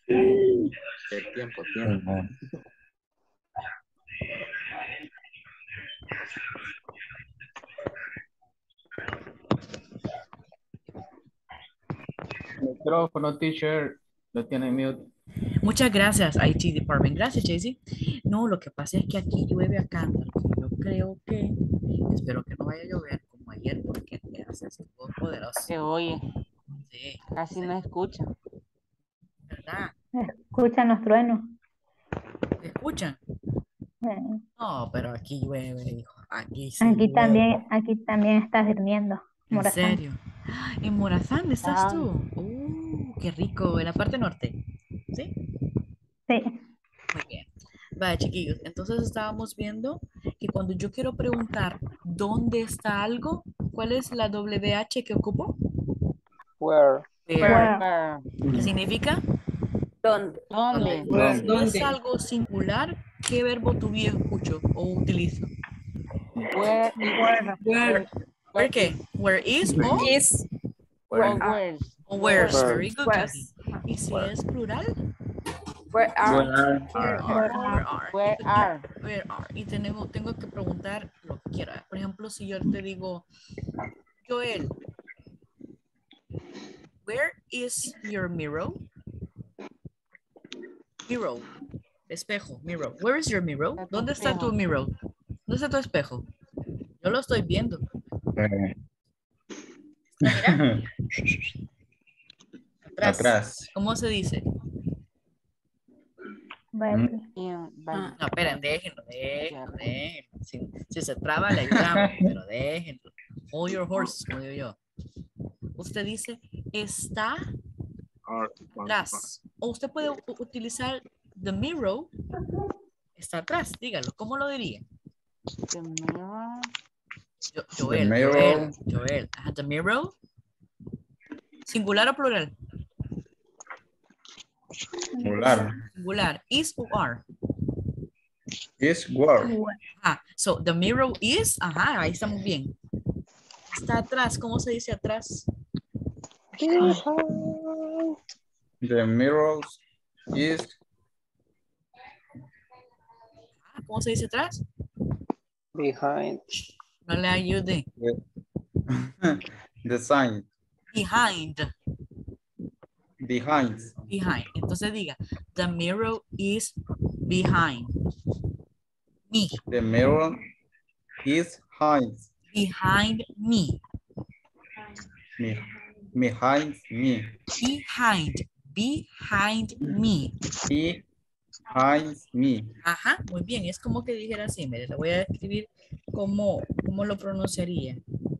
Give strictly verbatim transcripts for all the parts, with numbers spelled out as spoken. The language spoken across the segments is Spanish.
El tiempo, tiempo. Micrófono, teacher. Lo tiene mute. Muchas gracias, I T Department. Gracias, Jaycee. No, lo que pasa es que aquí llueve a cántaros. Yo creo que, espero que no vaya a llover como ayer, porque hace estuvo poderoso. Se oye, Sí, casi sí, no escucha. ¿verdad? Escuchan los truenos. ¿Me escuchan? Eh, No, pero aquí llueve, hijo. Aquí sí Aquí llueve. también, aquí también está durmiendo, ¿En Morazán. serio? ¿En Morazán estás Ah, tú? Uh, qué rico, en la parte norte. ¿Sí? Sí. Muy bien. Vaya, chiquillos, entonces estábamos viendo que cuando yo quiero preguntar dónde está algo, ¿cuál es la W H que ocupo? Where? Where. Where? where, ¿Qué significa? ¿Dónde? ¿Dónde? ¿dónde? ¿Dónde? Si es ¿Dónde? algo singular, ¿qué verbo to be escucho o utilizo? Where is, Where? Where, Where where where qué? is, Where is o, is, Where? or where are, where's, o where's. where's, Where? Very good, Kathy. where's, ¿Y si Where? es plural? where Where are, are? Where are. are, Where are? where are. where Y, are, where are. Y tenemos, tengo que preguntar lo que quiera. Por ejemplo, si yo te digo, Joel, where is your mirror? Mirror, espejo, mirror. Where is your mirror? está tu ¿Dónde está tu espejo. mirror? ¿Dónde está tu espejo? Yo lo estoy viendo. Eh, ¿Está, mira? Atrás. Atrás. ¿Cómo se dice? Where? In, by, ah, No, esperen, déjenlo, déjenlo, yeah. déjenlo. Si, si se traba, le ayudamos, pero déjenlo. Hold your horses, como digo yo. Usted dice, está atrás. O usted puede u- utilizar the mirror, está atrás, dígalo. ¿Cómo lo diría? The mirror, Yo, The Joel, mirror. Joel, Joel. Ajá, the mirror. ¿Singular o plural? Singular. Singular. Is o are. Is where. Where? Ah, so the mirror is, ajá, ahí estamos bien. Está atrás, ¿cómo se dice atrás? The mirror is Ah, ¿cómo se dice atrás? Behind. No le ayude. the, the sign. Behind. Behind. Behind. Entonces diga, the mirror is behind me. The mirror is behind Behind me. me. Behind me. Behind. Behind me. Behind me. Ajá, muy bien. Es como que dijera así. Mire, le voy a escribir cómo, cómo lo pronunciaría.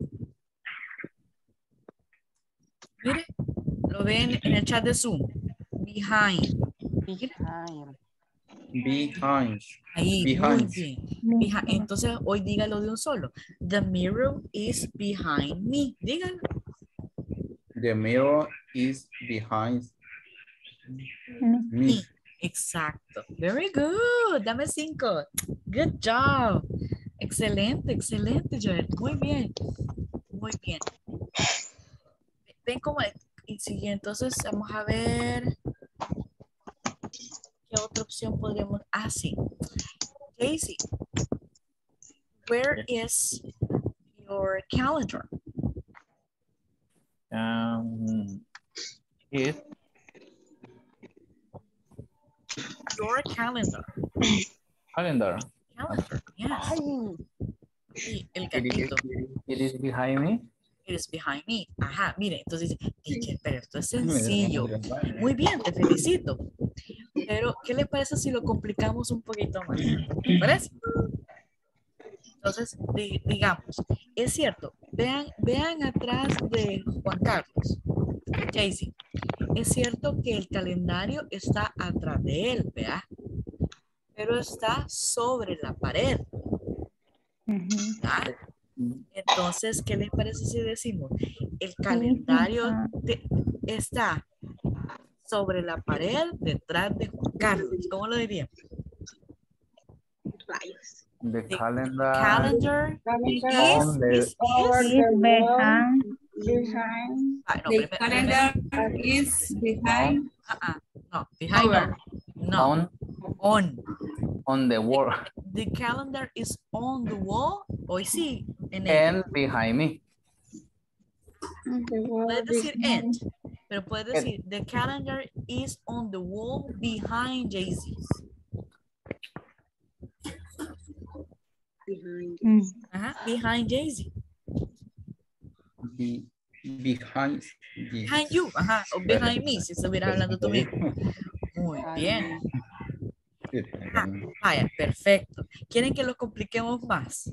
Mire, lo ven en el chat de Zoom. Behind. behind, Behind. Ahí, muy Behind. bien. Behi- Entonces, hoy dígalo de un solo. The mirror is behind me. Dígalo. The mirror is behind Me. me. Exacto. Very good. Dame cinco. Good job. Excelente, excelente, Joel. Muy bien. Muy bien. Ven como... Y sí, entonces vamos a ver qué otra opción podríamos... Ah, sí. Daisy, where is your calendar? Um, is Your calendar. calendar. Calendar, yes. ay, Sí, el It is, gatito. it is behind me. It is behind me. Ajá, mire, entonces dice, teacher, pero esto es sencillo. Muy bien, te felicito. Pero, ¿qué les parece si lo complicamos un poquito más? ¿Te parece? Entonces, di- digamos, es cierto, vean, vean atrás de Juan Carlos, Jaycee, es cierto que el calendario está atrás de él, ¿vea? Pero está sobre la pared, Ujú. ¿verdad? Entonces, ¿qué les parece si decimos? El Sí, calendario ajá. de- está sobre la pared detrás de Juan Carlos. ¿Cómo lo diría? rayos. The The calendar calendar Calendar is, on the is, over is. Is the wall behind. behind. Ah, no, The primer- calendar primero, is behind. ah, ah, No, behind. Over. No. On, On. on the wall. The calendar is on the wall. Hoy sí. En el. And behind me. Puedes decir and. Pero puedes decir the calendar is on the wall behind Jay-Z's. Mm. Ajá. Behind Jay-Z. Be, behind. the- Behind you. Ajá. O behind me. Si estuvieras hablando tú mismo. Muy bien. Ah, vaya, perfecto. ¿Quieren que lo compliquemos más?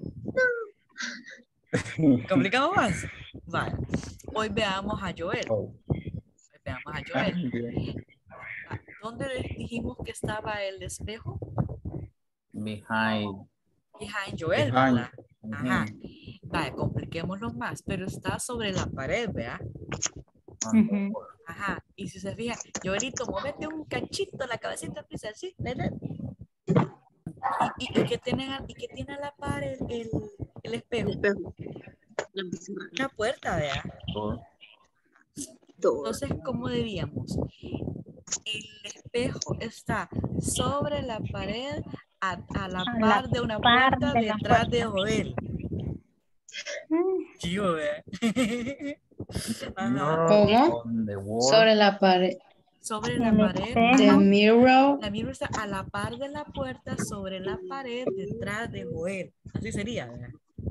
¿Complicamos más? Vaya. Hoy veamos a Joel. Oh, Hoy veamos a Joel. Ah, ¿dónde dijimos que estaba el espejo? Behind. Behind Joel, Behind. ¿verdad? Ajá. Vaya, compliquémoslo más, pero está sobre la pared, ¿verdad? On the Ujú. wall. Ajá. Y si se fija, Joelito, muévete un cachito la cabecita, pues así, ¿verdad? ¿Y, y, y qué tiene, a- y qué tiene a la par el, el, el espejo? Una puerta, ¿verdad? Door. Entonces, ¿cómo diríamos? El espejo está sobre la pared a, a la A la par de una par puerta de la detrás de puerta. Joel. Mm. Chivo, ¿verdad? Ajá. ¿Cómo? On the wall. Sobre la pared. Sobre la El pared. The espejo. mirror. La mirror está a la par de la puerta sobre la pared detrás de Joel. Así sería, ¿verdad?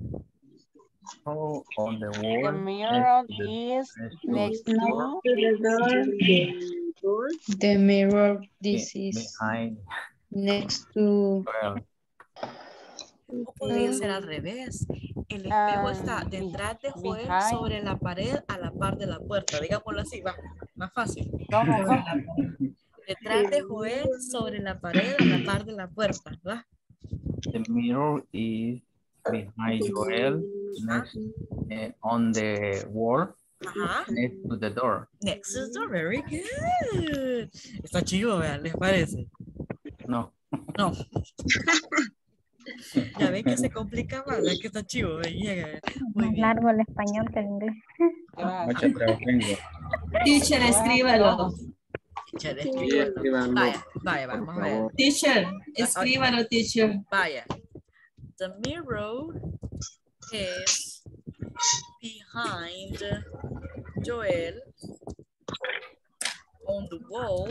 Oh, on the The wall. mirror next to the- is next to next the door. to The mirror. Be- This is Behind. next to. Well, O podría ser al revés. El espejo Ah, está be- detrás de Joel behind. sobre la pared a la par de la puerta. Digámoslo así, va. Más fácil. ¿Cómo, Sobre cómo? la pared. Detrás de Joel sobre la pared a la par de la puerta, ¿verdad? the mirror is behind Joel. Next, eh, on the wall. Ajá. Next to the door. Next is the very good. Está chido, vean, ¿les parece? No. No. Ya ven que se complica más, es que está chido, ven, llega. Muy Más bien. largo el español que el inglés. mucha trabalenguas. Teacher, escríbalo. Teacher, escríbalo. Vaya, vaya, vamos a ver. Teacher, escríbalo, teacher. Vaya. The mirror is behind Joel on the wall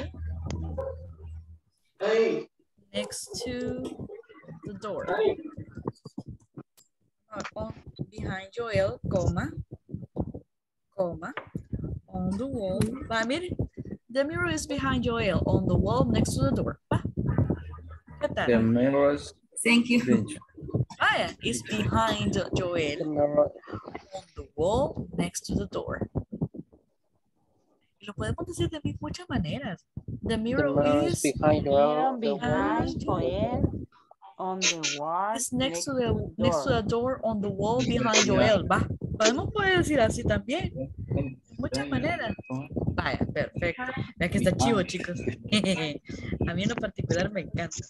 next to the door. Uh, on- behind Joel, coma, coma, on the wall. Va, mire, the mirror is behind Joel on the wall next to the door. Va. ¿Qué The tal? mirrors. Thank you. bench. Vaya, is behind The Joel mirror on the wall next to the door. Y lo podemos decir de mi- muchas maneras. The The mirror mirror is is, behind Mirror Joel. The wall behind is Joel on the wall is next to the door. next to the door on the wall behind Joel. Va. Podemos poder decir así también. De muchas maneras. Vaya, perfecto. Vea que está chivo, chicos. A mí en lo particular me encanta.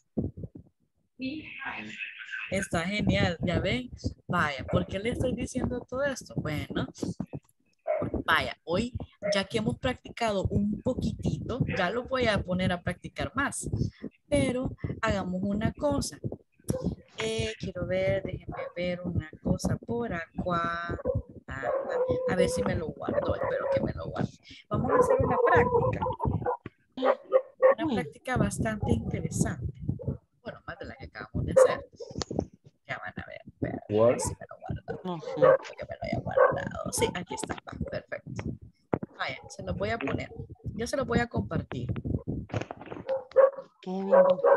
Está genial, ya ven. Vaya, ¿por qué le estoy diciendo todo esto? Bueno, vaya, hoy ya que hemos practicado un poquitito, ya lo voy a poner a practicar más. Pero hagamos una cosa. Eh, quiero ver, déjenme ver una cosa por acá. Ajá, a ver si me lo guardo, espero que me lo guarde. Vamos a hacer una práctica. Una práctica bastante interesante. Bueno, más de la que acabamos de hacer. Ya van a ver. ver, a ver What? si me lo guardo. Ujú. Que me lo haya guardado. Sí, aquí está. Va, perfecto. Vaya, se los voy a poner. Yo se los voy a compartir. Kevin,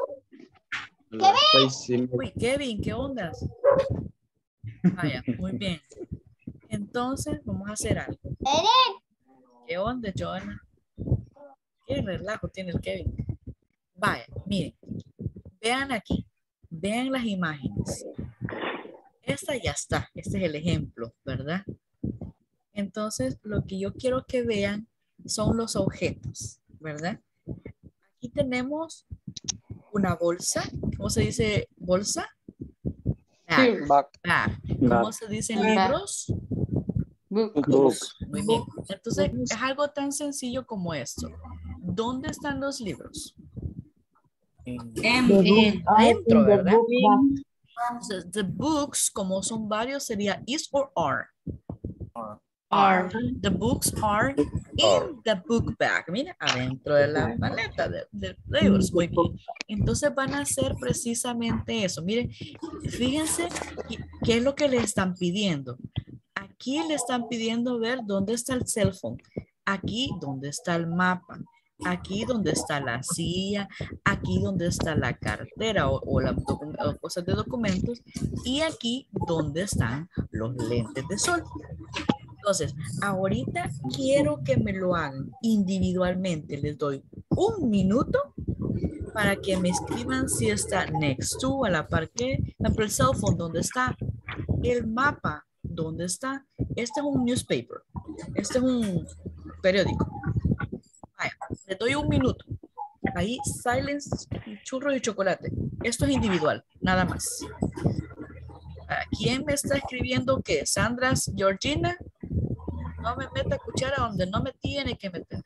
Uy, Kevin, ¿qué ondas? Vaya, muy bien. Entonces, vamos a hacer algo. ¿Qué onda, Joana? ¿Qué relajo tiene el Kevin? Vaya, miren. Vean aquí. Vean las imágenes. Esta ya está. Este es el ejemplo, ¿verdad? Entonces, lo que yo quiero que vean son los objetos, ¿verdad? Aquí tenemos una bolsa. ¿Cómo se dice bolsa? Bag. Back. Bag. ¿Cómo Bag. se dicen Bag. libros? book. Book. Muy bien. Entonces, es algo tan sencillo como esto. ¿Dónde están los libros? M. Dentro, ¿verdad? Entonces, the books, como son varios, sería is or are. Are. The books are in the book bag. Mira, adentro de la maleta de, de libros. Muy bien. Entonces van a hacer precisamente eso. Miren, fíjense qué, qué es lo que le están pidiendo. Aquí le están pidiendo ver dónde está el cell phone. Aquí dónde está el mapa. Aquí donde está la silla, aquí donde está la cartera o, o las o cosas de documentos y aquí donde están los lentes de sol. Entonces, ahorita quiero que me lo hagan individualmente. Les doy un minuto para que me escriban si está next to, a la par que, el cell phone, ¿dónde está? El mapa, ¿dónde está? Este es un newspaper. Este es un periódico. Vaya, le doy un minuto. Ahí, silence, churros y chocolate. Esto es individual, nada más. ¿Quién me está escribiendo qué? Sandras, Georgina. No me meta cuchara donde no me tiene que meter.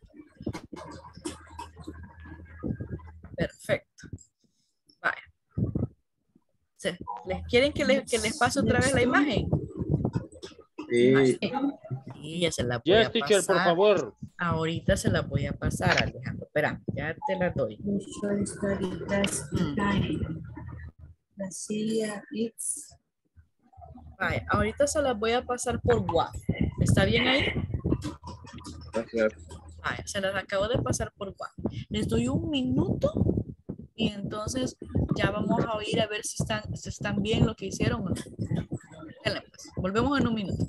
Perfecto. Vaya. ¿Se- ¿Les quieren que les, que les pase otra vez la imagen? Sí. Sí, ya se la voy a Yes, teacher, por pasar. favor. Ahorita se la voy a pasar, Alejandro. Espera, ya te la doy. La silla, it's. Vaya, ahorita se la voy a pasar por WhatsApp. ¿Está bien ahí? Gracias. Vaya, se las acabo de pasar por WhatsApp. Les doy un minuto y entonces ya vamos a oír a ver si están, si están bien lo que hicieron o no. Dale, pues. Volvemos en un minuto.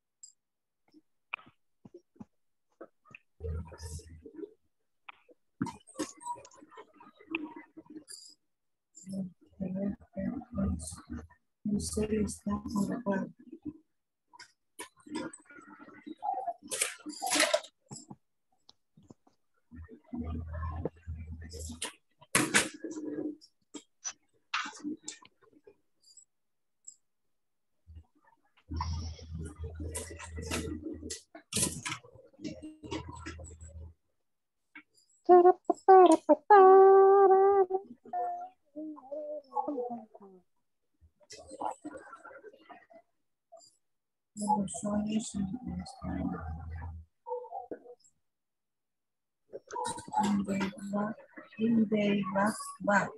In the back, back.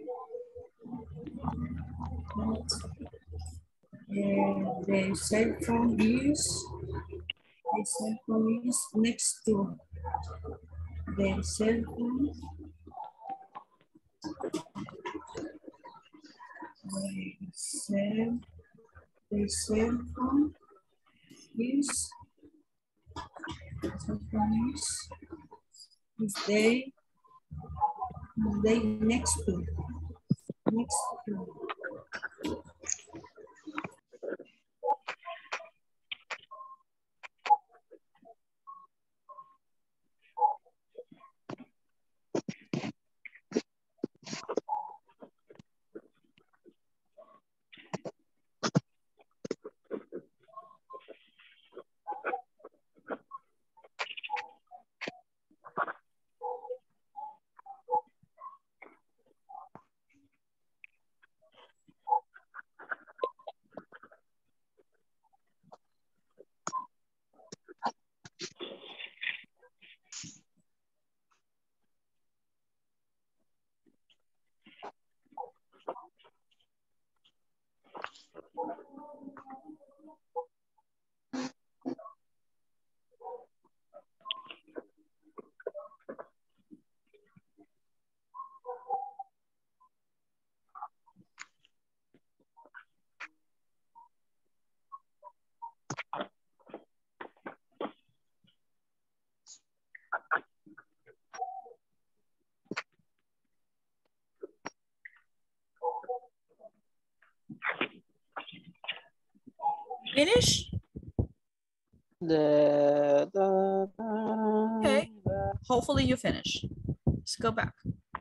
Uh, the cell phone is the cell phone is next to the cell phone. The cell, the cell phone is the cell phone is is they they next to next to. Finish? The, the, the, Okay. Hopefully you finish. Let's go back.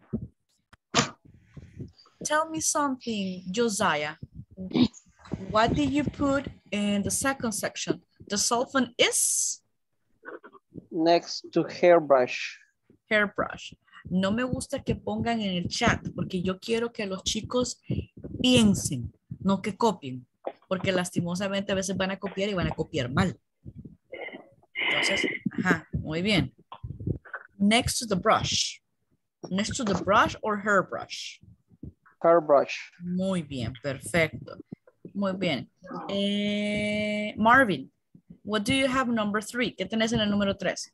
Tell me something, Josiah. What did you put in the second section? The cell phone is? next to hairbrush. hairbrush. No me gusta que pongan en el chat porque yo quiero que los chicos piensen, no que copien, porque lastimosamente a veces van a copiar y van a copiar mal. Entonces, ajá, muy bien. Next to the brush. Next to the brush or hairbrush. Hairbrush. Muy bien, perfecto. Muy bien. Eh, Marvin, what do you have number three? ¿Qué tenés en el número tres?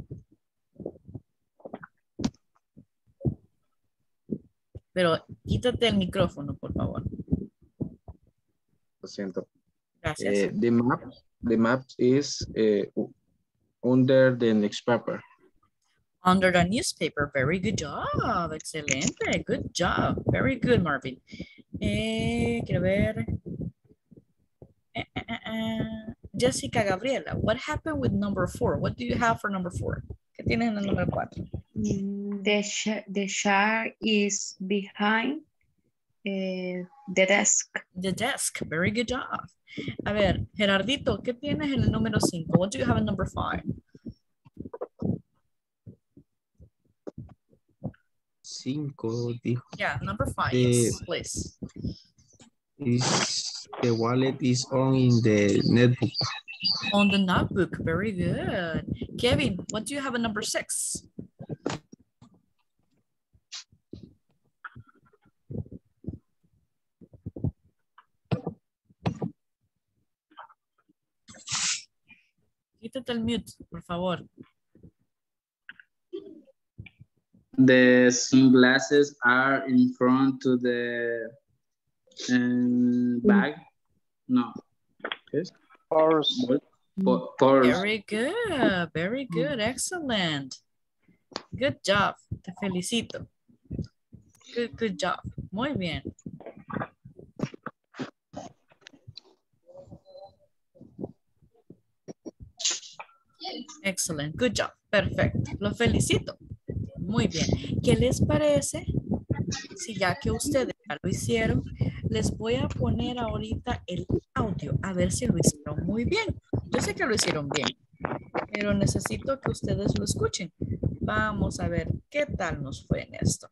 Pero quítate el micrófono, por favor. Lo siento. Gracias. Eh, the map, the map is eh, under the newspaper. Under the newspaper. Very good job. Excelente. Good job. Very good, Marvin. Eh, quiero ver. Eh, eh, eh, eh. Jessica Gabriela, what happened with number four? What do you have for number four? ¿Qué tienes en el número cuatro? Mm, The, sh the chair is behind eh, the desk. The desk. Very good job. A ver, Gerardito, ¿qué tienes en el número cinco? What do you have in number five? Cinco, dijo. Yeah, number five, Eh, yes, please. Is the wallet is on in the netbook. On the notebook. Very good. Kevin, what do you have in number six? Quítate el mute, por favor. The sunglasses are in front to the um, bag. No. Yes. Purse. Por- Purse. Very good. Very good. Excellent. Good job. Te felicito. Good, good job. Muy bien. Excellent. Good job. Perfecto. Lo felicito. Muy bien. ¿Qué les parece? Si ya que ustedes ya lo hicieron, les voy a poner ahorita el audio a ver si lo hicieron muy bien. Yo sé que lo hicieron bien, pero necesito que ustedes lo escuchen. Vamos a ver qué tal nos fue en esto.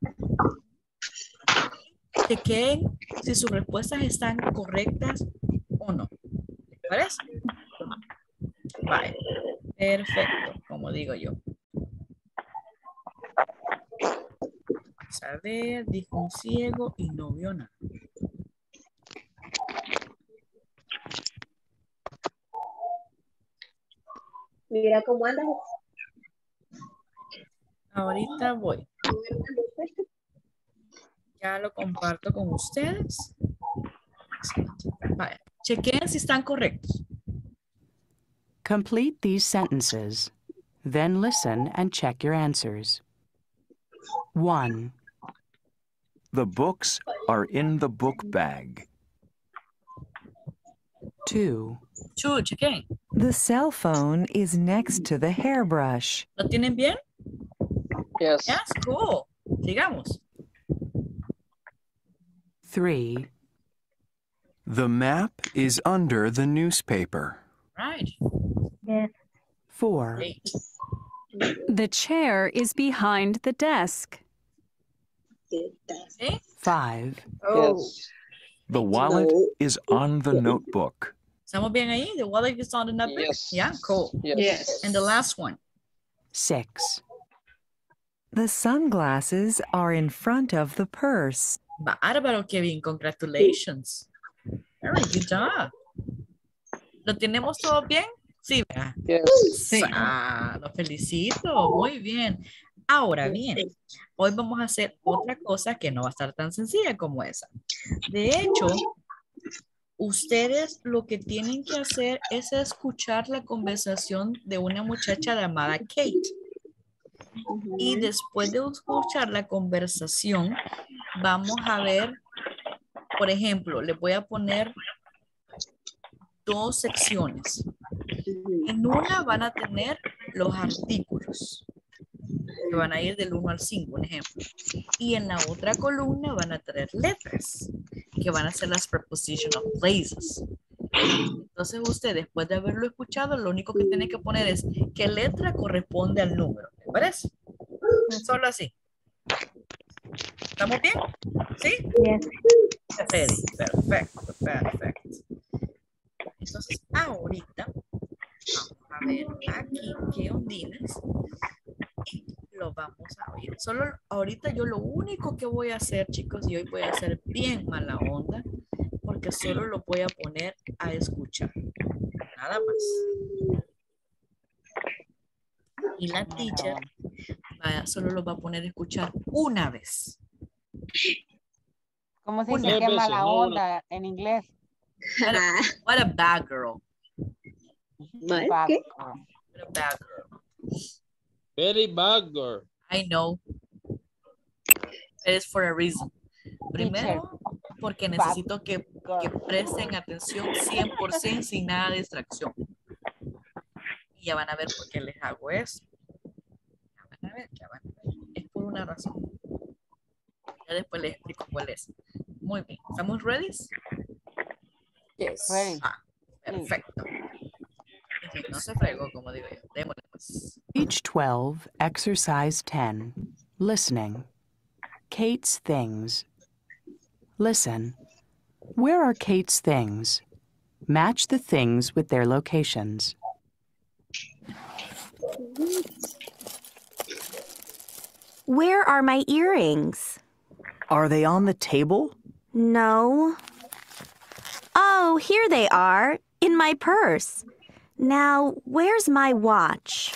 Chequen si sus respuestas están correctas o no. ¿Les parece? Vale. Perfecto, como digo yo. Vamos a ver, dijo un ciego y no vio nada. Mira cómo andas. Ahorita voy. Ya lo comparto con ustedes. Vale. Chequen si están correctos. Complete these sentences. Then listen and check your answers. One. The books are in the book bag. Two. Two, chequen. The cell phone is next to the hairbrush. ¿Lo tienen bien? Yes. Yes, cool. Sigamos. Three. The map is under the newspaper. Right. Yes. Four. Eight. The chair is behind the desk. Okay. Five. Yes. The wallet is on the notebook. ¿Estamos bien ahí? The wallet is on the notebook? Yes. Yeah, cool. Yes. Yes. And the last one. Six. The sunglasses are in front of the purse. Bárbaro, Kevin. Congratulations. Very good job. ¿Lo tenemos todo bien? Sí, ¿verdad? Yes. Sí. Ah, lo felicito. Muy bien. Ahora bien, hoy vamos a hacer otra cosa que no va a estar tan sencilla como esa. De hecho, ustedes lo que tienen que hacer es escuchar la conversación de una muchacha llamada Kate. Y después de escuchar la conversación, vamos a ver, por ejemplo, les voy a poner dos secciones. En una van a tener los artículos, que van a ir del uno al cinco, un ejemplo. Y en la otra columna van a tener letras, que van a ser las preposition of places. Entonces usted, después de haberlo escuchado, lo único que tiene que poner es qué letra corresponde al número. ¿Me parece? Solo así. ¿Estamos bien? ¿Sí? Yes. Ready. Perfecto, perfecto. Entonces, ahorita vamos a ver aquí qué ondines y lo vamos a oír. Solo ahorita yo lo único que voy a hacer, chicos, y hoy voy a hacer bien mala onda, porque solo lo voy a poner a escuchar. Nada más. Y la teacher va, solo lo va a poner a escuchar una vez. ¿Cómo se Una dice qué vez, mala no, onda en inglés? What a, what a bad girl. ¿Mal? Bad ¿Qué? girl. What a bad girl. Very bad girl. I know. It is for a reason. Primero, porque necesito que, que presten atención cien por ciento sin nada de distracción. Y ya van a ver por qué les hago eso. Ya van a ver, ya van a ver. Es por una razón. Ya después les explico cuál es. Muy bien. ¿Estamos ready? Yes. Ready. Ah, perfecto. Entonces, no se fregó, como digo yo. Démosle pues. Page twelve, exercise ten. Listening. Kate's things. Listen. Where are Kate's things? Match the things with their locations. Where are my earrings? Are they on the table? No. Oh, here they are, in my purse. Now, where's my watch?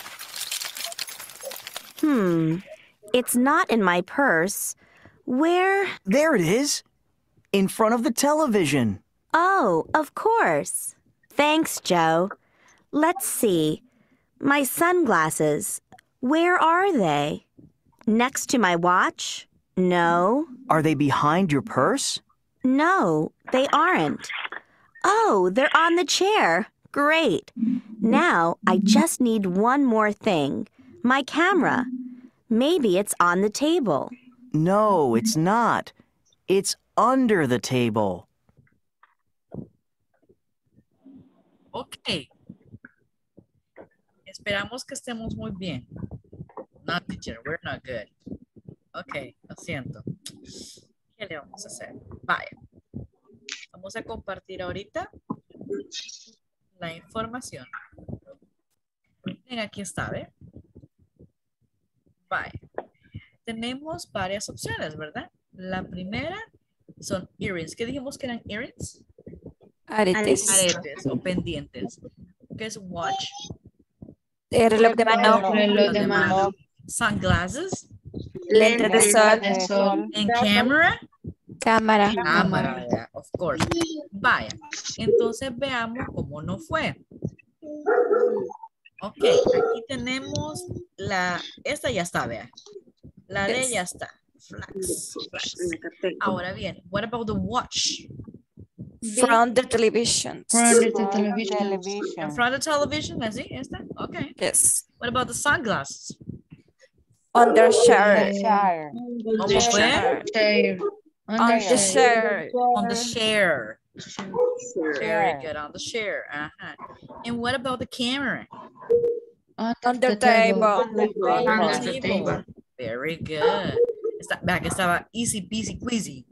Hmm, it's not in my purse. Where? There it is, in front of the television. Oh, of course. Thanks, Joe. Let's see. My sunglasses. Where are they? Next to my watch? No. Are they behind your purse? No, they aren't. Oh, they're on the chair. Great. Now I just need one more thing. My camera. Maybe it's on the table. No, it's not. It's under the table. Ok. Esperamos que estemos muy bien. No, teacher, we're not good. Ok, lo siento. ¿Qué le vamos a hacer? Vaya. Vamos a compartir ahorita la información. Ven, aquí está, ¿ve? Vaya. Tenemos varias opciones, ¿verdad? La primera son earrings. ¿Qué dijimos que eran earrings? Aretes. Aretes o pendientes. ¿Qué es watch? El reloj de mano. Reloj de mano. Sunglasses. Lentes de sol. En camera. Cámara. Cámara, yeah, of course. Vaya, entonces veamos cómo no fue. Ok, aquí tenemos la, esta ya está, vea. La de ya está. Flax, flax. Ahora bien, what about the watch? From the television. From the television. In front of the television, así, esta, ok. Yes. What about the sunglasses? On the chair. ¿Cómo fue? On the chair. On the chair. Very good, on the chair. Uh-huh. And what about the camera? On the table. On the table. Very good. Está, vea que estaba easy peasy queasy.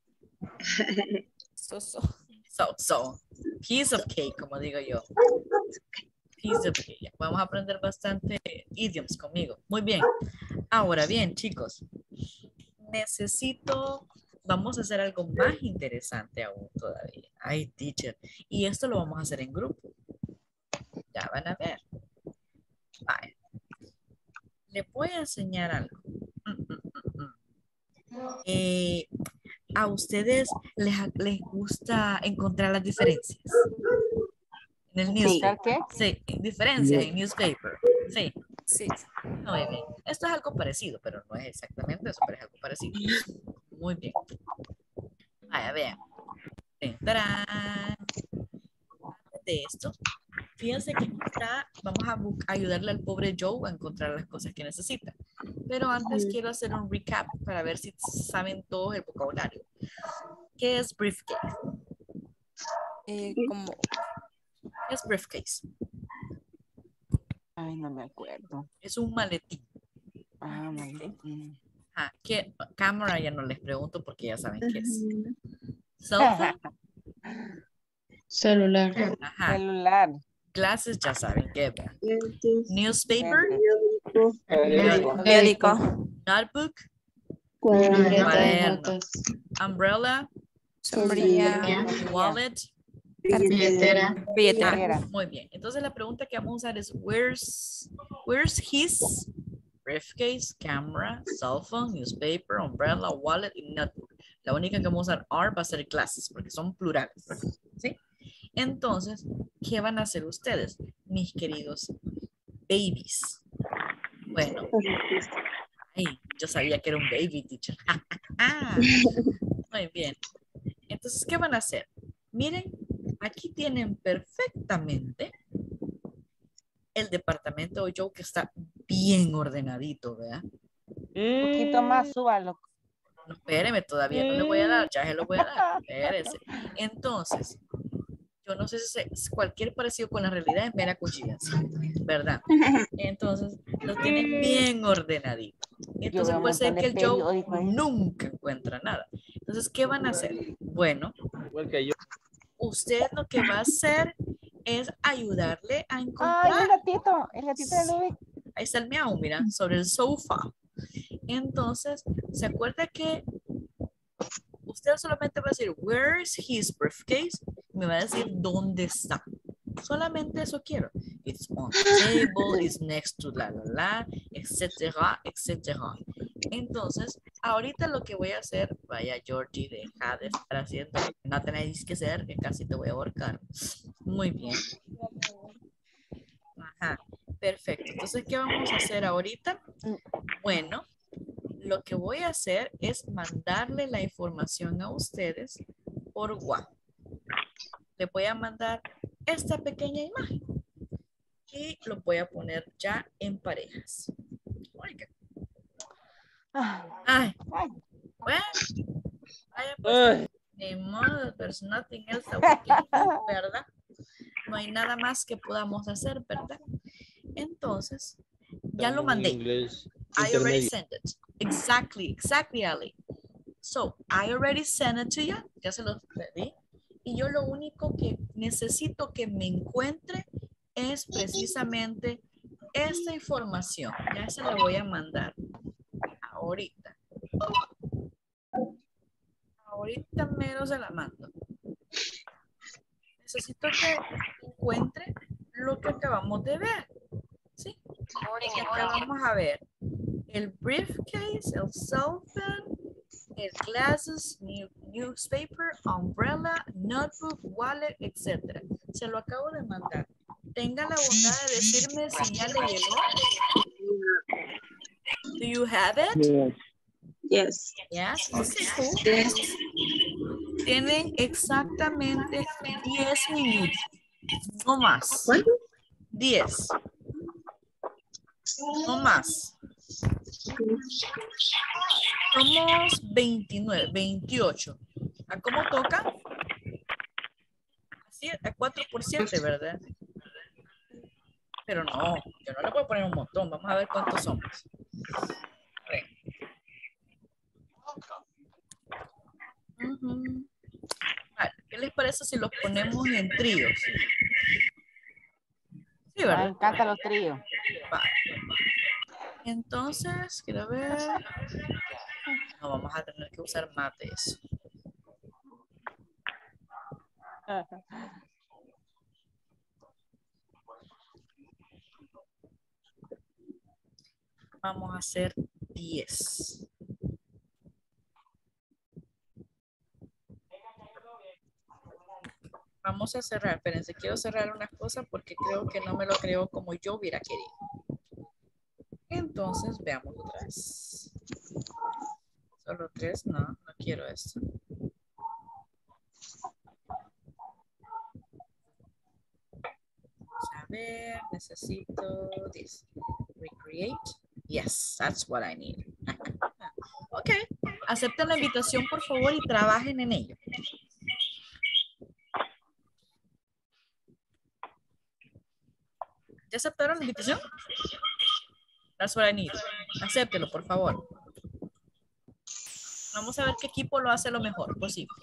So, so. So, so. Piece of cake, como digo yo. Piece of cake. Vamos a aprender bastante idioms conmigo. Muy bien. Ahora bien, chicos. Necesito... Vamos a hacer algo más interesante aún todavía. Ay, teacher. Y esto lo vamos a hacer en grupo. Ya van a ver. Vale. Les voy a enseñar algo. Mm, mm, mm, mm. Eh, ¿A ustedes les, les gusta encontrar las diferencias? En el newspaper. Sí, diferencias en newspaper. Sí. Sí. Muy bien. Esto es algo parecido, pero no es exactamente eso, pero es algo parecido. Muy bien. Vaya, vean. ¡Tarán! De esto, fíjense que está, vamos a ayudarle al pobre Joe a encontrar las cosas que necesita. Pero antes quiero hacer un recap para ver si saben todos el vocabulario. ¿Qué es briefcase? Eh, como... ¿Qué es briefcase? Ay, no me acuerdo. Es un maletín. Ah, Ah, ¿qué? Cámara ya no les pregunto porque ya saben qué es. Cell phone. Celular. Ajá. Celular. Glasses ya saben qué es. Newspaper. Periódico. Notebook. Cuaderno. Cuaderno. Umbrella. Sombrilla. Wallet. Billetera. Ah, muy bien. Entonces la pregunta que vamos a usar es where's where's his briefcase, camera, cell phone, newspaper, umbrella, wallet y notebook. La única que vamos a usar are va a ser clases porque son plurales. ¿Sí? Entonces, ¿qué van a hacer ustedes, mis queridos babies? Bueno, ay, yo sabía que era un baby teacher. Muy bien. Entonces, ¿qué van a hacer? Miren, aquí tienen perfectamente el departamento de Joe que está bien ordenadito, ¿verdad? Un poquito más, súbalo. No, espéreme, todavía no le voy a dar, ya se lo voy a dar. Espérese. Entonces, yo no sé si es cualquier parecido con la realidad es mera coincidencia, ¿verdad? Entonces, lo tienen bien ordenadito. Entonces puede ser que el Joe nunca encuentra nada. Entonces, ¿qué van a hacer? Bueno, usted lo que va a hacer es ayudarle a encontrar. ¡Ay, el gatito! El gatito de Luis. Ahí está el miau, mira, sobre el sofá. Entonces, ¿se acuerda que usted solamente va a decir, where's his briefcase? Me va a decir dónde está. Solamente eso quiero. It's on the table, it's next to la la la, etcétera, etcétera. Entonces, ahorita lo que voy a hacer, vaya Georgie, deja de estar haciendo lo que no tenéis que hacer, que casi te voy a ahorcar. Muy bien. Ajá, perfecto. Entonces, ¿qué vamos a hacer ahorita? Bueno, lo que voy a hacer es mandarle la información a ustedes por WhatsApp. Le voy a mandar esta pequeña imagen y lo voy a poner ya en parejas. Oiga. Ay. Bueno, vaya pues, ni modo, there's nothing else that we can do, ¿verdad? No hay nada más que podamos hacer, ¿verdad? Entonces, ya lo mandé. I already sent it. Exactly, exactly, Ali. So, I already sent it to you. Ya se lo pedí. Y yo lo único que necesito que me encuentre es precisamente esta información. Ya se la voy a mandar ahorita. Ahorita mero se la mando. Necesito que encuentre lo que acabamos de ver. ¿Sí? Y acá vamos a ver el briefcase, el cell phone, el glasses, new, newspaper, umbrella, notebook, wallet, etcétera. Se lo acabo de mandar. Tenga la bondad de decirme si ya le llegó. Do you have it? Yes. Yes. Yes. Tienen exactamente diez minutos. No más. diez. No más. Somos veintinueve, veintiocho. ¿A cómo toca? Así, a cuatro por siete, ¿verdad? Pero no, yo no le puedo poner un montón. Vamos a ver cuántos somos. A ver. Uh-huh. Vale, ¿qué les parece si los ponemos en tríos? Sí, ¿verdad? Me encantan los tríos. Vale. Entonces, quiero ver. No, vamos a tener que usar más de eso. Vamos a hacer diez. Vamos a cerrar. Espérense, quiero cerrar unas cosas porque creo que no me lo creo como yo hubiera querido. Entonces, veamos otra vez. Solo tres, no, no quiero esto. Vamos a ver, necesito this. Recreate. Yes, that's what I need. Ok, acepten la invitación por favor y trabajen en ello. ¿Ya aceptaron la invitación? That's what I need. Acéptelo, por favor. Vamos a ver qué equipo lo hace lo mejor posible.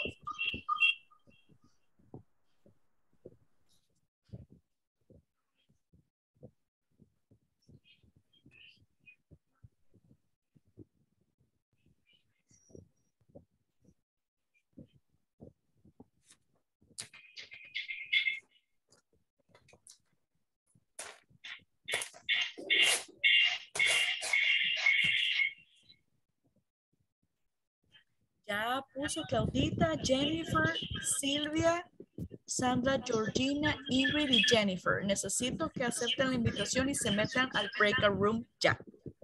Ya puso Claudita, Jennifer, Silvia, Sandra, Georgina, Ingrid y Jennifer. Necesito que acepten la invitación y se metan al breakout room ya.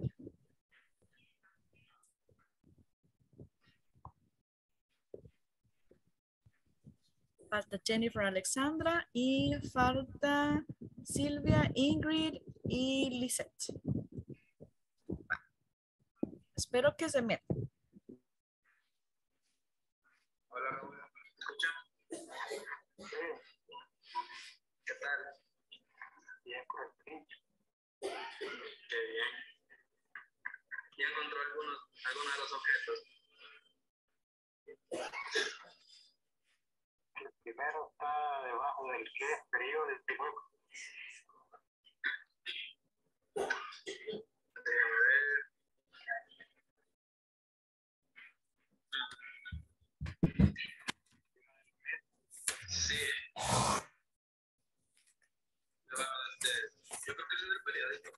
Falta Jennifer, Alexandra y falta Silvia, Ingrid y Lisette. Espero que se metan. Hola, Raúl, ¿me escucha? ¿Qué tal? Bien, por aquí. Qué bien. ¿Ya encontró algunos, algunos de los objetos? El primero está debajo del que es periodo del dibujo. Déjame ver. Sí. Debajo de este. Yo creo que ese es el periódico.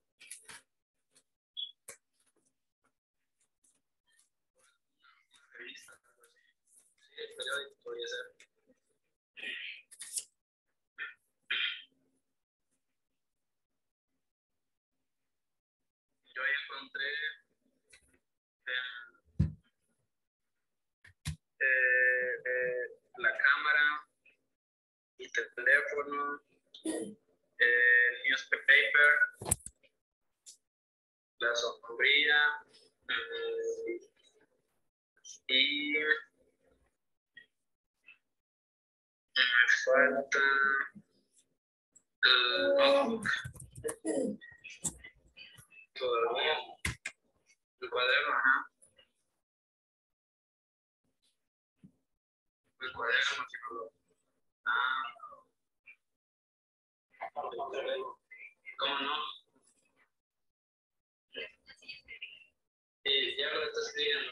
Una revista, algo así. Sí, el periódico podría ser. Yo ahí encontré eh, eh, eh, la cámara, mi teléfono, el newspaper, la sombrilla eh, y me falta el notebook. Todavía el cuaderno, ajá. El cuaderno, si no lo... Ah, ¿cómo no? Y ya lo está escribiendo.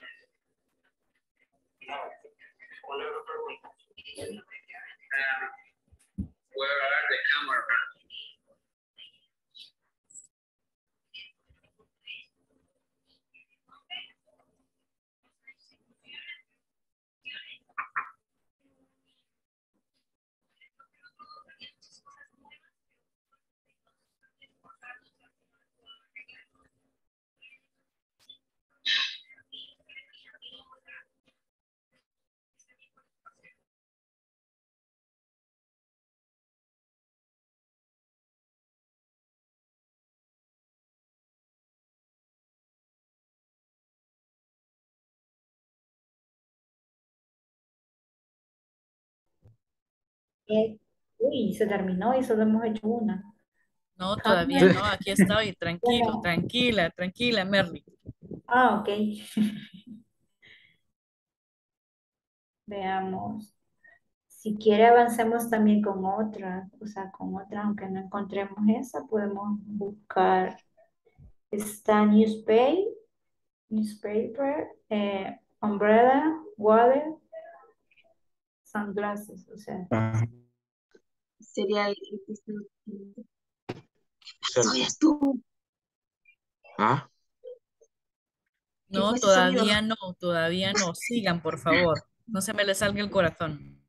¿Cuál es la pregunta? Um, where are the camera? Eh, Uy, se terminó y solo hemos hecho una. No, todavía no. Aquí estoy. Tranquilo, tranquila, tranquila, Merly. Ah, ok. Veamos. Si quiere avancemos también con otra, o sea, con otra, aunque no encontremos esa, podemos buscar esta newspaper, newspaper, eh, umbrella, water, sunglasses, o sea. Sería el que Soy tú. ¿Ah? No, ese todavía no, todavía no. Sigan, por favor. No se me le salga el corazón.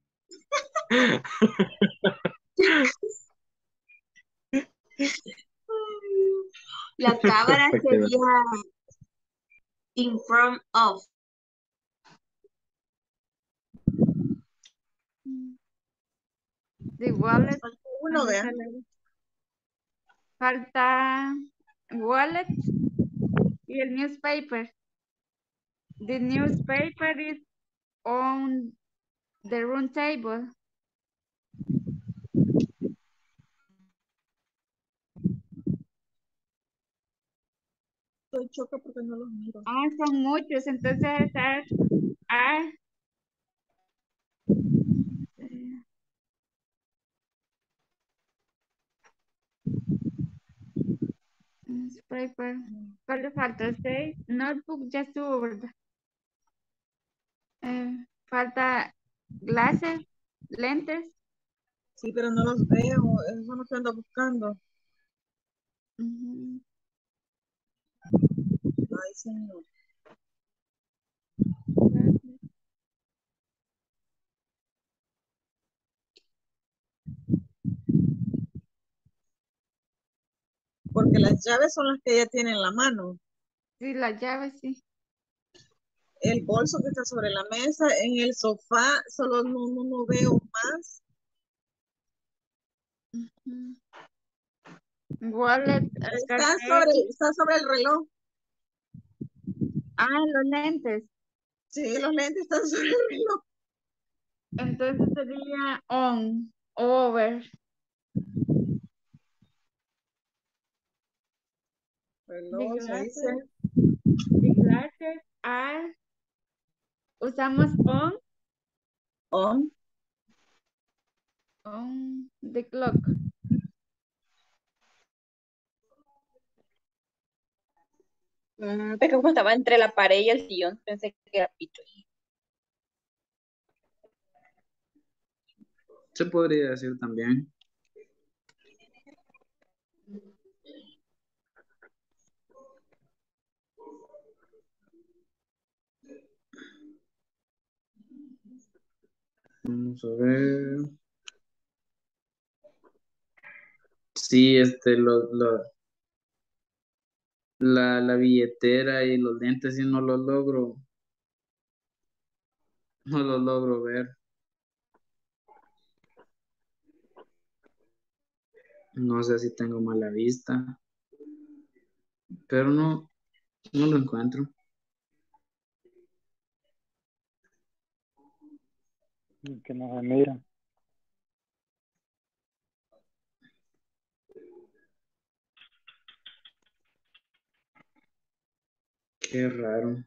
La cámara sería in front of. The wallet. Uno, ¿verdad? Falta wallet y el newspaper. The newspaper is on the room table. estoy choca porque no los miro. Ah, son muchos, entonces are, are eh, newspaper. ¿Cuál le falta? Seis. Notebook ya estuvo, ¿verdad? Eh, falta glasses, lentes. Sí, pero no los veo. Eso es lo que ando buscando. Ujú. Ay, señor. Porque las llaves son las que ella tiene en la mano. Sí, las llaves, sí. El bolso que está sobre la mesa, en el sofá, solo no, no, no veo más. Ujú. Wallet, eh, Está cartera. sobre, está sobre el reloj. Ah, los lentes. Sí, los lentes están sobre el reloj. Entonces sería on, over. The Reloj, ahí dice. glasses, the glasses are, usamos on, On. on the clock. Mm, pero como estaba entre la pared y el sillón, pensé que era pito. Se podría decir también. Vamos a ver. Sí, este, lo, lo- la, la billetera y los lentes sí no los logro, no los logro ver. No sé si tengo mala vista, pero no, no lo encuentro. Que no se mira. Qué raro.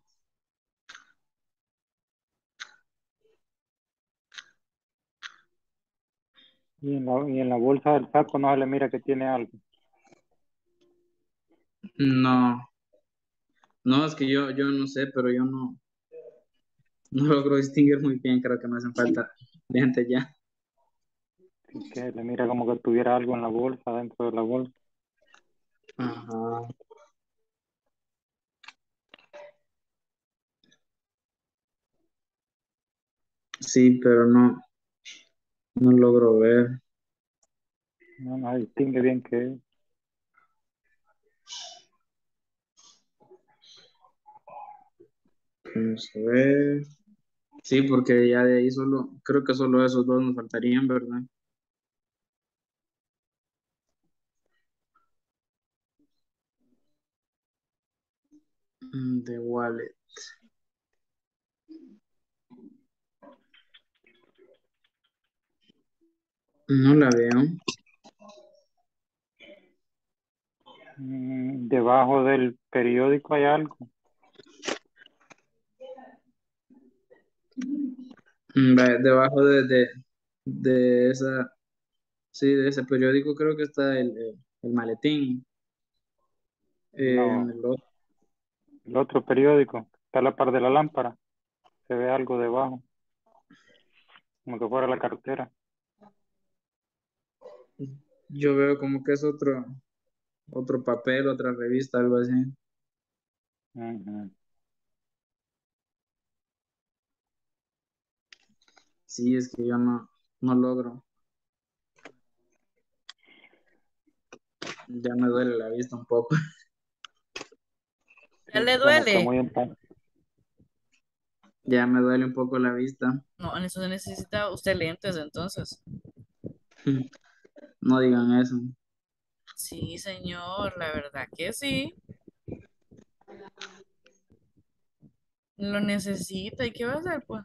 Y en la, y en la bolsa del saco no se le mira que tiene algo. No, no, es que yo, yo no sé, pero yo no, no logro distinguir muy bien. Creo que me hacen falta lentes ya. Así que le mira como que tuviera algo en la bolsa, dentro de la bolsa. Ajá. Sí, pero no, no logro ver. No, no se distingue bien qué es. Vamos a ver. Sí, porque ya de ahí solo, creo que solo esos dos nos faltarían, ¿verdad? Mm, The wallet. No la veo. Mm, debajo del periódico hay algo. Mm, va- Debajo de, de, de esa, sí, de ese periódico creo que está el, el, el maletín. Eh, en No, el otro. el otro periódico está a la par de la lámpara. Se ve algo debajo, como que fuera la cartera. Yo veo como que es otro, otro papel, otra revista, algo así. Ujú. Sí, es que yo no, no logro. Ya me duele la vista un poco. ¿Ya le Como que duele? muy empa- Ya me duele un poco la vista. No, en eso necesita usted lentes entonces. No digan eso. Sí, señor, la verdad que sí. Lo necesita. ¿Y qué va a hacer, pues?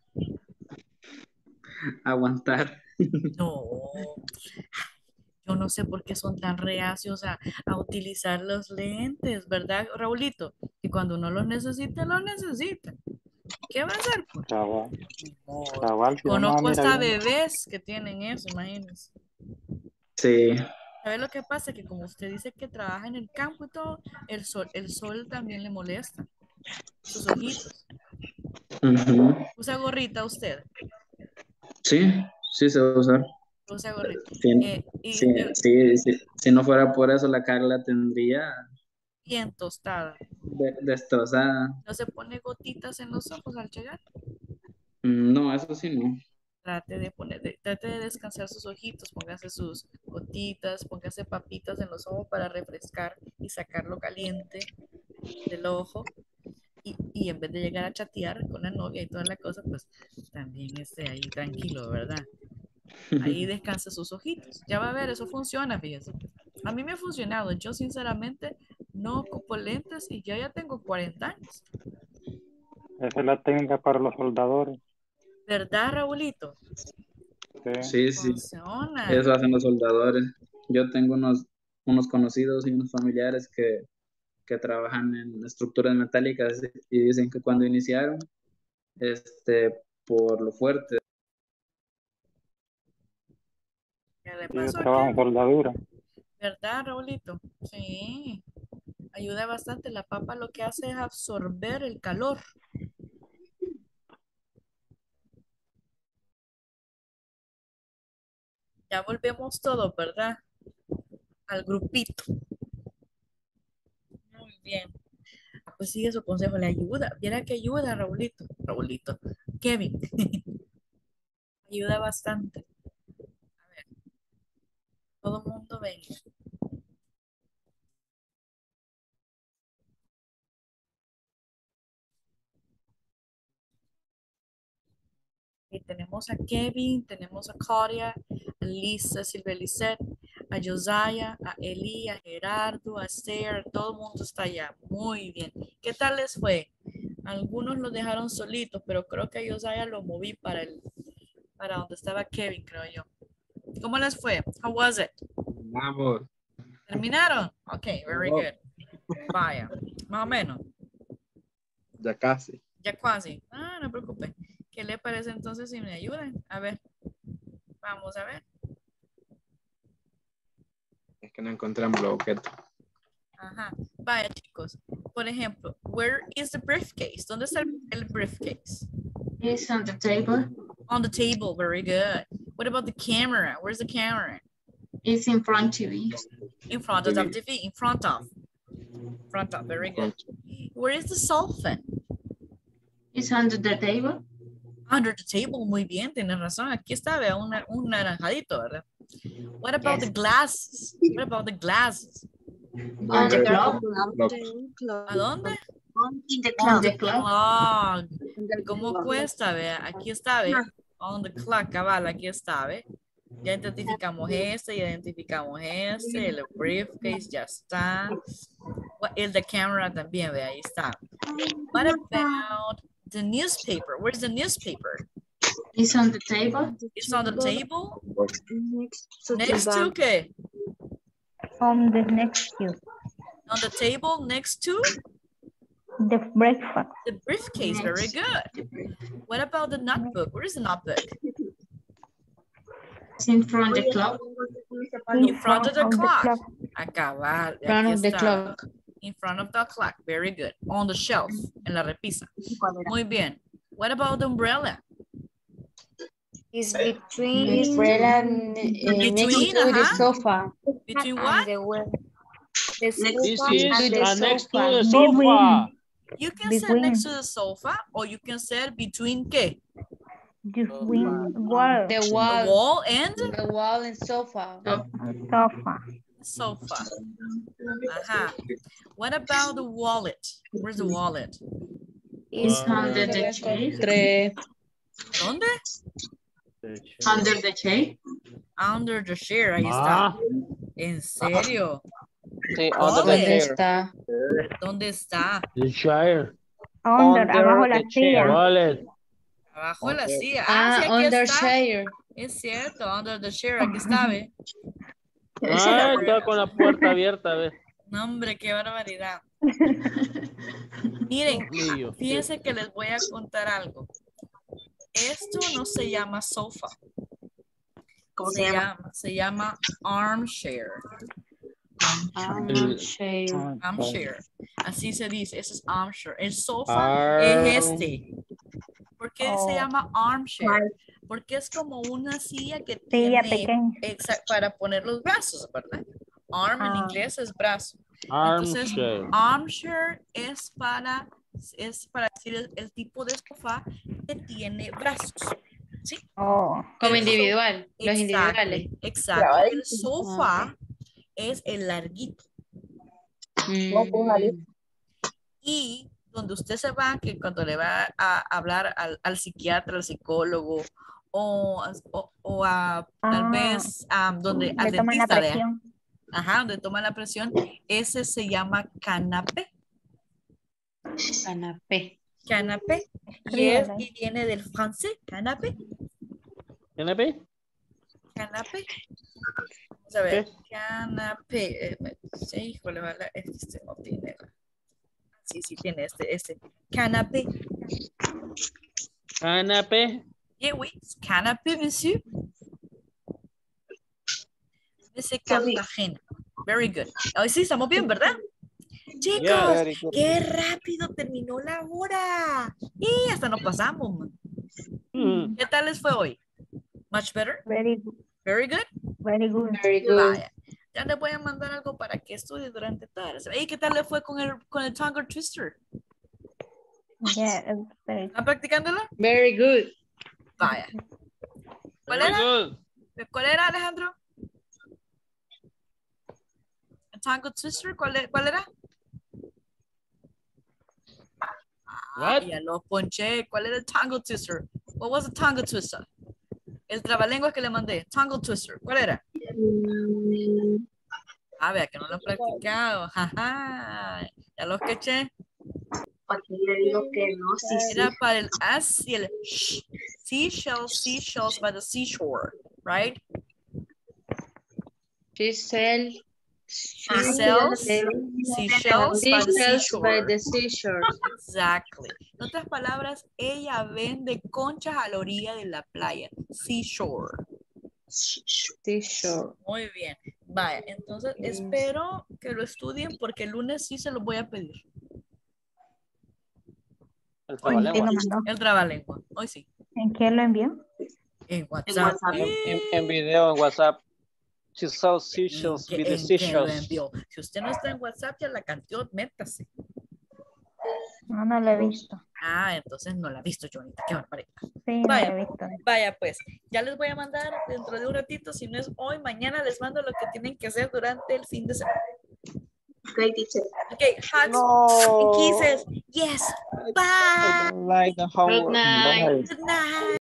Aguantar. No, yo no sé por qué son tan reacios a, a utilizar los lentes, ¿verdad, Raulito? Y cuando uno los necesita, los necesita. ¿Qué va a hacer? Pues? Cabal. Cabal, si no, Conozco mira, hasta bien. bebés que tienen eso, imagínense. Sí. ¿Sabe lo que pasa? Que como usted dice que trabaja en el campo y todo, el sol, el sol también le molesta. Sus ojitos. Ujú. ¿Usa gorrita usted? Sí, sí se va a usar. Usa gorrita. Sí, Eh, y, sí, y sí, sí. Si no fuera por eso, la Carla tendría bien tostada. de- destrozada. ¿No se pone gotitas en los ojos al llegar? Mm, No, eso sí no. Trate de poner, de- trate de descansar sus ojitos, póngase sus gotitas, póngase papitas en los ojos para refrescar y sacar lo caliente del ojo. Y, y en vez de llegar a chatear con la novia y toda la cosa, pues también esté ahí tranquilo, ¿verdad? Ahí descansa sus ojitos. Ya va a ver, eso funciona, fíjese. A mí me ha funcionado. Yo sinceramente no ocupo lentes y yo ya tengo cuarenta años. Esa es la técnica para los soldadores. ¿Verdad, Raulito? Sí. Sí, sí. Funciona. Eso hacen los soldadores. Yo tengo unos, unos conocidos y unos familiares que, que trabajan en estructuras metálicas y dicen que cuando iniciaron, este, por lo fuerte. ¿Qué le Yo pasó trabajo aquí? en soldadura. ¿Verdad, Raulito? Sí. Ayuda bastante. La papa lo que hace es absorber el calor. Ya volvemos todos, ¿verdad? Al grupito. Muy bien. Pues sigue su consejo, le ayuda. Viera que ayuda, Raulito. Raulito. Kevin. Ayuda bastante. A ver. Todo el mundo venga. Y tenemos a Kevin, tenemos a Claudia, a Lisa, Silvia Lisette, a Josiah, a Eli, a Gerardo, a Esther, todo el mundo está allá. Muy bien. ¿Qué tal les fue? Algunos los dejaron solitos, pero creo que a Josiah lo moví para el, para donde estaba Kevin, creo yo. ¿Cómo les fue? How was it? Vamos. ¿Terminaron? Ok, very No. good. Vaya, más o menos. Ya casi. Ya casi. Ah, no preocupe. ¿Qué le parece entonces si me ayudan? A ver. Vamos a ver. Es que no encontré un bloquete. Ajá. Vaya, chicos. Por ejemplo, where is the briefcase? ¿Dónde está el, el briefcase? It's on the table. On the table. Very good. What about the camera? Where's the camera? It's in front of you. In front of the T V. In front of. Front of. Very good. Where is the cell phone? It's under the table. Under the table. Muy bien. Tienes razón. Aquí está, vea, una, un naranjadito, ¿verdad? What about Yes. the glasses? What about the glasses? On the clock. ¿A dónde? In the On clock. the clock. ¿Cómo cuesta? Vea, aquí está, ve. On the clock, cabal, aquí está, ve. Ya identificamos este, ya identificamos este, el briefcase ya está. El de camera también, ve, ahí está. What about the newspaper? Where's the newspaper? It's on the table. It's on the table. Next to Next the to, bank. ¿qué? On the next to On the table next to the breakfast. the briefcase. Very good. What about the notebook? Where is the notebook? It's in front of the clock. In front of the clock. Acabar. Front Aquí of the está. clock. In front of the clock. Very good. On the shelf. En la repisa. Muy bien. What about the umbrella? It's between the umbrella and, uh, Between, next to the uh-huh. sofa. Between And what? the wall. The This sofa is and the uh, next to sofa. the sofa. You can sit next to the sofa or you can sit between ¿qué? Between wall. The The wall. wall and The wall and sofa. Sofa. sofa. Ajá. What about the wallet? Where's the wallet? It's Uh, under the chair. ¿Dónde? Under the chair. Under the chair. Ahí Ah. está. ¿En serio? Sí, under the ¿Dónde chair. está? ¿Dónde está? The chair. Under, Under abajo la the chair. silla. Wallet. Abajo de la Okay. silla. Ah, Ah, sí, aquí under está. chair. Es cierto, under the chair. Aquí está, ¿ve? Ah, está con la puerta abierta, ve. No, hombre, qué barbaridad. Miren, Mío. fíjense que les voy a contar algo. Esto no se llama sofa. ¿Cómo se, se llama? llama? Se llama armchair. Armchair. Armchair. Así se dice. Eso es armchair. El sofá es este. ¿Por qué Oh. se llama armchair? Porque es como una silla que Silla tiene pequeña. exa- para poner los brazos, ¿verdad? Arm en Ah. inglés es brazo. Entonces, Armchair. armchair es para, es para decir el, el tipo de sofá que tiene brazos. ¿Sí? Oh. Como El so- individual, los Exacto, individuales. exacto. El sofá es el larguito. Mm. Y donde usted se va, que cuando le va a hablar al, al psiquiatra, al psicólogo, o, o, o a tal Ah. vez a donde al Le toman la dentista, vea. presión. Ajá, donde toma la presión, ese se llama canapé. Canapé. Canapé. Y, es, Escríbelo. y viene del francés, canapé. ¿Canapé? Canapé. Vamos a ver. ¿Qué? Canapé. Eh, me- sí, híjole, vale, este no tiene. Sí, sí, tiene este, este. Canapé. ¿Canapé? Yeah, oui. Canapé, monsieur. Dice Cartagena. Very good. Hoy sí, estamos bien, ¿verdad? Chicos, Yeah. Very good. qué rápido terminó la hora. Y hasta nos pasamos, man. Mm. ¿Qué tal les fue hoy? Much better? Very good. Very good? Very good. Very good. Vaya. Ya les voy a mandar algo para que estudie durante toda la semana. ¿Y qué tal le fue con el, con el tongue twister? Yeah, it's very ¿Están practicándolo? Very good. Vaya. ¿Cuál Very era? good. ¿Cuál era, Alejandro? ¿El tongue twister? ¿Cuál, e- cuál era? Ah, What? ya lo ponché. ¿Cuál era el tongue twister? What was the tongue twister? El trabalenguas que le mandé. Tongue twister. ¿Cuál era? Ah, vea que no lo he practicado. Jaja. Ya lo caché. Aquí le digo que no, sí, sí. Era para el S y el sh. Seashells, seashells by the seashore, right? She sell. She sells seashells by the Seashells by seashore. the seashore. Exactly. En otras palabras, ella vende conchas a la orilla de la playa. Seashore. Seashore. Muy bien. Vaya, entonces espero que lo estudien porque el lunes sí se los voy a pedir. El ¿Quién lo trabalengua. mandó? El trabalengua. Hoy sí. ¿En quién lo envió? En WhatsApp. WhatsApp. En, en, en video en WhatsApp. She sells seashells ¿En with qué- the en qué lo seashells. envió? Si usted no está en WhatsApp, ya la canteó, métase. No, no lo he visto. Ah, entonces no la ha visto, Jonita. Qué barbaridad. Sí, no Vaya. lo he visto. Vaya, pues, ya les voy a mandar dentro de un ratito, si no es hoy, mañana les mando lo que tienen que hacer durante el fin de semana. Okay, teacher. Ok, hugs No. and kisses. Yes. Bye. I don't like the homework. Good night. Bye. Good night.